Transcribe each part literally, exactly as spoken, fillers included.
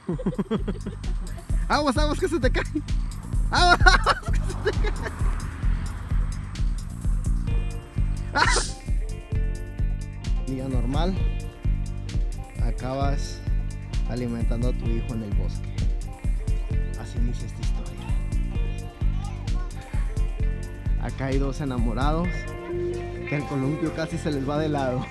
Aguas, aguas, que se te cae. Aguas, aguas, que se te cae. ¡Ah! Día normal. Acabas alimentando a tu hijo en el bosque. Así inicia esta historia. Acá hay dos enamorados que el columpio casi se les va de lado.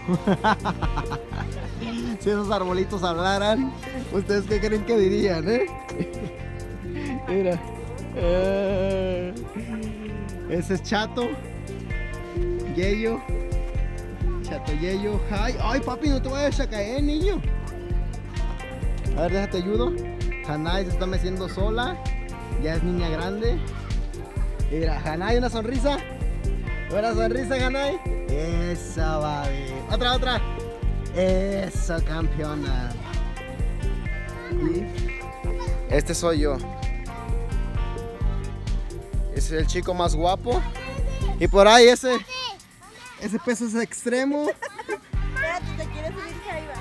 Si esos arbolitos hablaran, ¿ustedes qué creen que dirían, eh? Mira. Eh, ese es Chato. Yeyo. Chato, Yeyo. Ay, ay, papi, no te vayas a caer, niño. A ver, déjate ayudo. Hanai se está meciendo sola. Ya es niña grande. Mira, Hanai, una sonrisa. Una sonrisa, Hanai. Esa va bien. Otra, otra. Eso, campeona. Y este soy yo. Ese es el chico más guapo. Y por ahí ese Ese peso es extremo. Espérate, te quieres subir, Jaiba.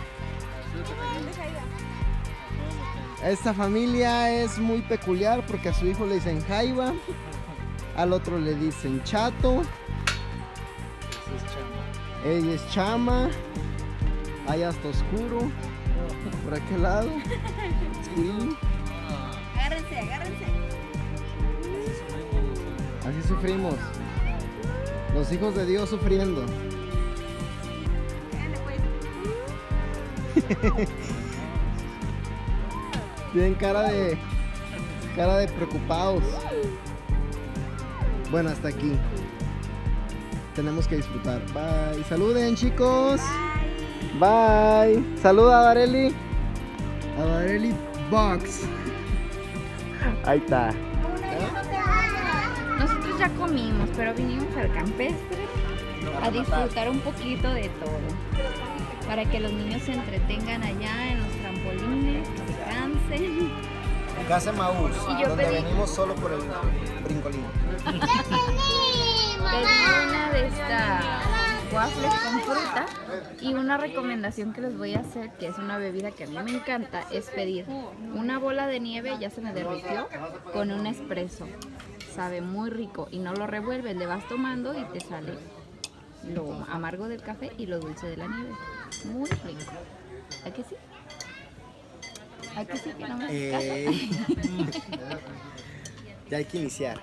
Esta familia es muy peculiar porque a su hijo le dicen Jaiba, al otro le dicen Chato. Ella es Chama. Allá está oscuro. Por aquel lado. Oscurín. Agárrense, agárrense. Así sufrimos. Los hijos de Dios sufriendo. Tienen cara de cara de preocupados. Bueno, hasta aquí. Tenemos que disfrutar. Bye. Saluden, chicos. Bye. Bye. Saluda a Dareli. A Dareli Box. Ahí está. Nosotros ya comimos, pero vinimos al campestre a disfrutar un poquito de todo. Para que los niños se entretengan allá en los trampolines, que se cansen. En casa Maús, donde pedí... venimos solo por el brincolín. Pedí una de estas waffles con fruta y una recomendación que les voy a hacer, que es una bebida que a mí me encanta, es pedir una bola de nieve, ya se me derritió, con un espresso. Sabe muy rico y no lo revuelves, le vas tomando y te sale lo amargo del café y lo dulce de la nieve. Muy rico. ¿A que sí? ¿A que sí que no me haces caso? Ya hay que iniciar.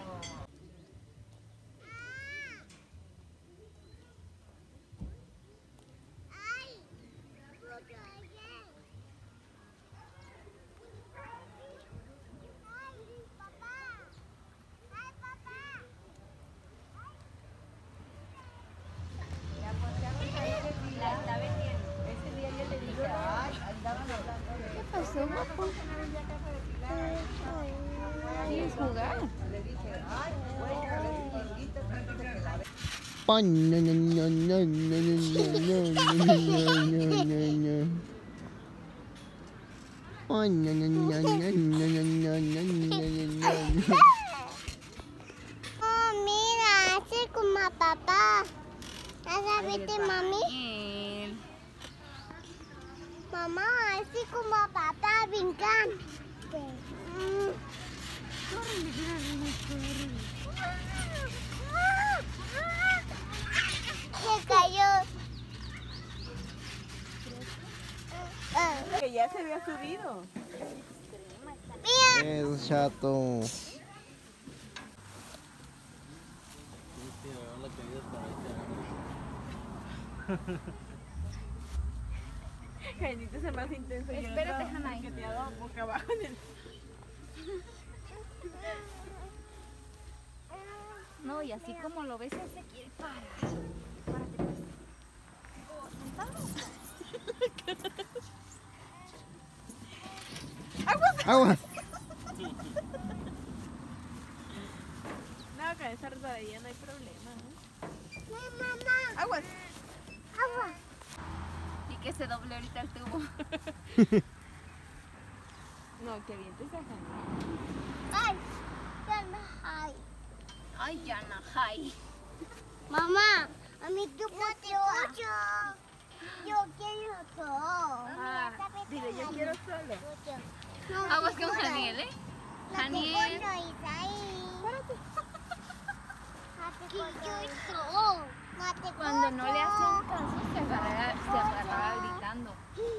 ¿Quieres jugar? Oh, mira, así como a papá. ¿Ya viste, mami? Mamá, así como a papá brincando. Mm. Se cayó. Que ya se había subido. Mira. Es Chato. Jainito es el más intenso. Espérate, Hanai. Que te ha dado boca abajo en el... No, y así como lo ves, él se quiere parar. Párate, pues. ¡Aguas! Aguas. No, con esa resbaladilla no hay problema, ¿no? Mamá. ¡Aguas! Agua. Y que se doble ahorita el tubo. No, que vientes a Ay, ya no hay. Ay, Yana, hi. Mamá, a mí tú ocho. Yo quiero todo. Ah, dile, yo quiero solo. Aguas con Janiel, ¿eh? Janiel. Cuando no le hacían caso, se agarraba, se agarraba gritando.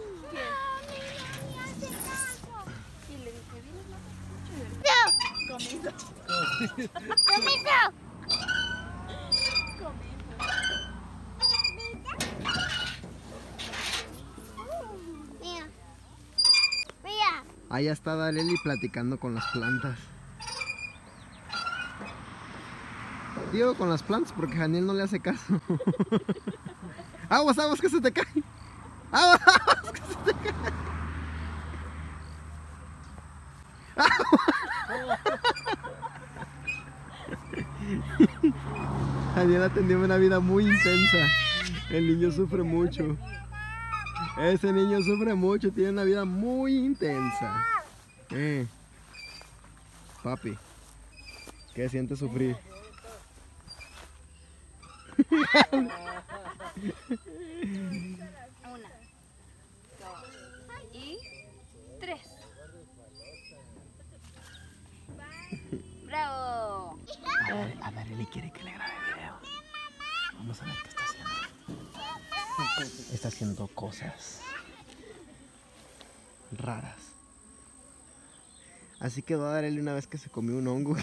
Y le dije, vienes, no te escucho. ¡Comiso! Mira. Mira. Allá está Dareli platicando con las plantas. Digo con las plantas porque Janiel no le hace caso. Aguas, aguas que se te cae. Aguas, aguas que se te cae. Janiel ha tenido una vida muy intensa. El niño sufre mucho. Ese niño sufre mucho, tiene una vida muy intensa. Eh. Papi, ¿qué siente sufrir? Una, dos y tres. ¡Bravo! A Dareli quiere que le grabe video. Vamos a ver qué está haciendo. Está haciendo cosas raras. Así quedó Dareli una vez que se comió un hongo.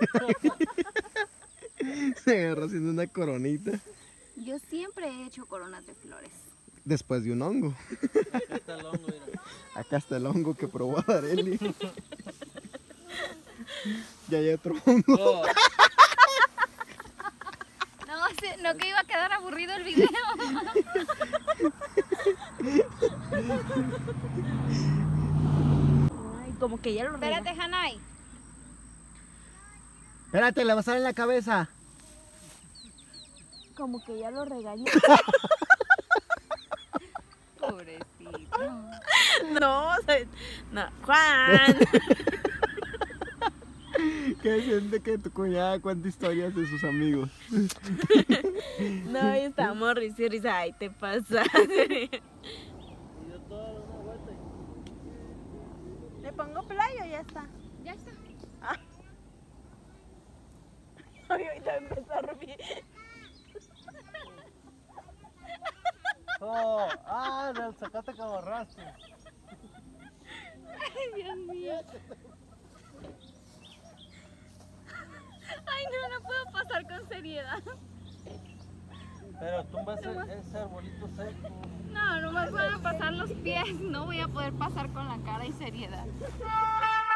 Se agarró haciendo una coronita. Yo siempre he hecho coronas de flores. Después de un hongo. Acá está el hongo, mira. Acá está el hongo que probó Dareli. Y hay otro hongo. Oh, No, sí, no que iba a quedar aburrido el video. Ay, como que ya lo Espérate, Hanai. Espérate, le va a salir en la cabeza. Como que ya lo regañé. Pobrecito. No, o sea, no, Juan. ¿Qué siente que tu cuñada cuenta historias de sus amigos? No, y estamos risa y risa. Ay, te pasa. y yo toda una vuelta y... ¿Le pongo play o ya está? Ya está. Ay, ahorita empezó a reír. Oh, ah, del zacate que agarraste. Ay, Dios mío. Ay, no, no puedo pasar con seriedad. Pero tú vas a ese arbolito seco. No, no me puedo pasar los pies. No voy a poder pasar con la cara y seriedad.